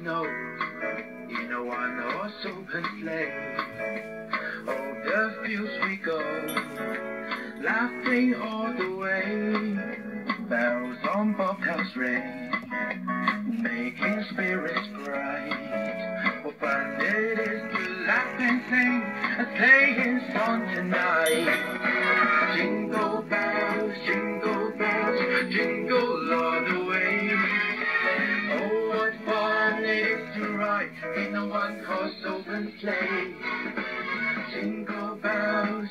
snow in a one-horse open sleigh. Over the fields we go, laughing all the way. Bells on bobtails ring, making spirits bright. What fun it is to laugh and sing a sleighing song tonight. Jingle bells, jingle all the way. Oh, what fun it is to ride in a one-horse open sleigh. Jingle bells,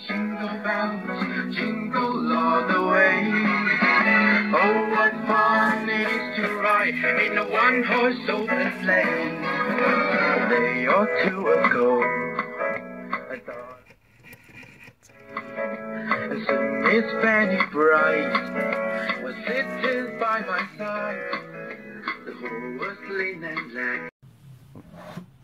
jingle all the way. Oh, what fun it is to ride in a one-horse open sleigh. A day or two ago, I thought, and soon Miss Fanny Bright was sitting by my side. The whole was clean and black.